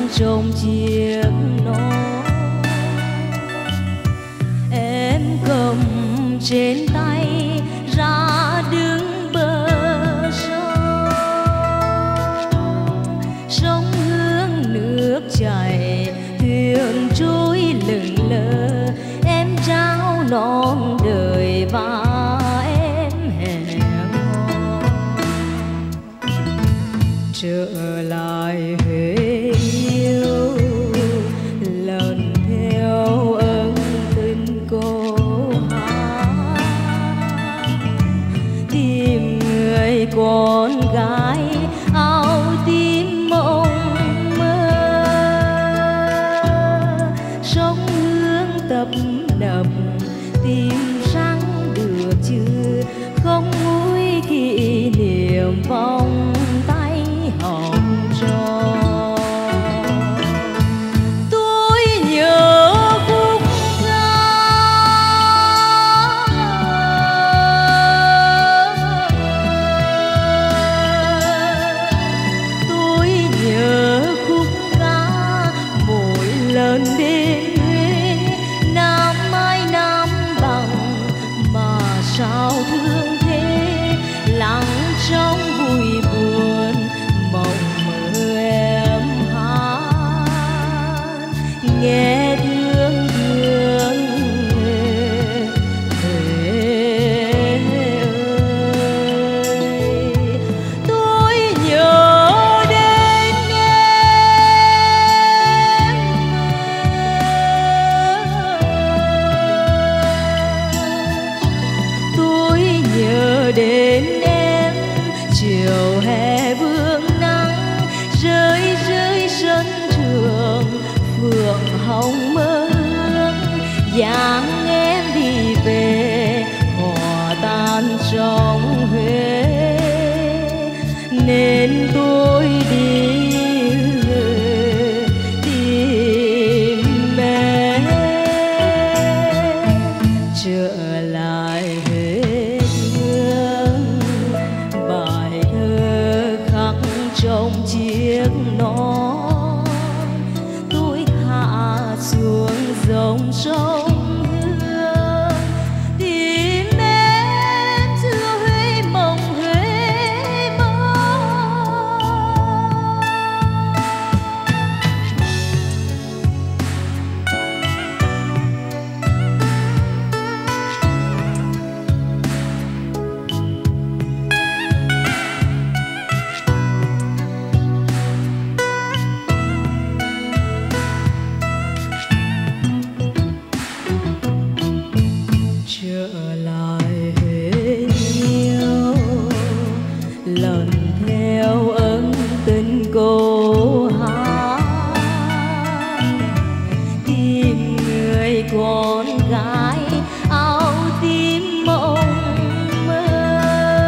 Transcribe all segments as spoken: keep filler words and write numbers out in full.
trong chiếc nón em cầm trên tay ra đứng bờ sông. Sông hướng nước chảy thuyền trôi lững lờ, em trao non đời và em hẹn hò trở lại Huế yêu lần theo ân tình cô hát, tìm người con gái áo tím mộng mơ. Sông hướng tấp nập tìm sáng được chưa, không nguôi kỷ niệm vòng tay hồng tròn. Tôi nhớ khúc ca tôi nhớ khúc ca mỗi lần đến Huế. Nam mai Nam bằng mà sao thương thế, lặng trong vui buồn mộng mơ em hát. Nghe thương thương Huế ơi, tôi nhớ đến em. Tôi nhớ đến em chiều hè vương nắng rơi rơi sân trường phượng hồng mơ hương. Dáng em đi về hòa tan trong Huế nên tôi đi tìm em trở lại Huế hương. Bài thơ khắc trong chiếc nón tôi hạ xuống dòng sông Hương, tìm em xưa Huế mộng Huế mơ. Trở lại Huế yêu lần theo ân tình cô hát, tìm người con gái áo tím mộng mơ.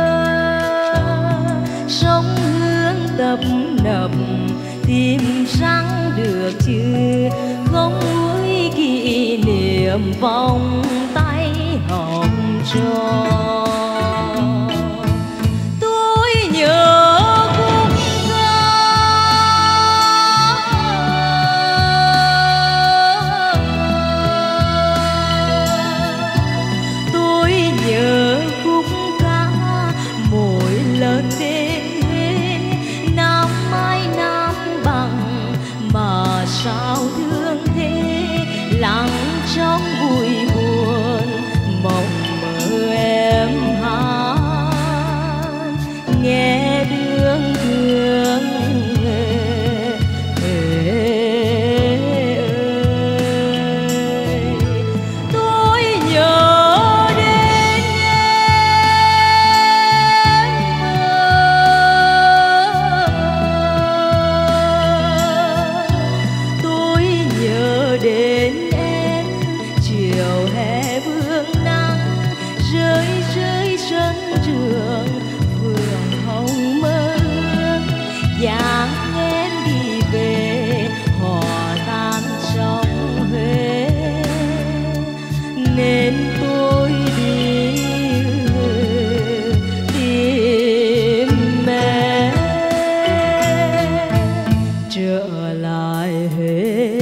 Sông hướng tấp nập tìm sáng được chưa, không nguôi kỷ niệm vòng tay hồng tròn. Tôi nhớ khúc ca tôi nhớ khúc ca mỗi lần đến Huế. Nam mai Nam bằng mà sao thương thế, lặng trong vui buồn mộng mơ em hát. Nghe thương thương Huế ơi, tôi nhớ đến em. Tôi trở lại huế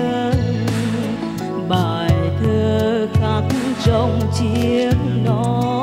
thương, bài thơ khắc trong chiếc nón.